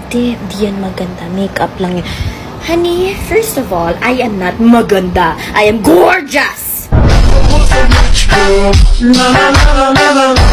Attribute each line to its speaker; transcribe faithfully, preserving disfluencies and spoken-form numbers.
Speaker 1: Hindi, di yan maganda. Makeup lang yun. Honey, first of all, I am not maganda. I am gorgeous!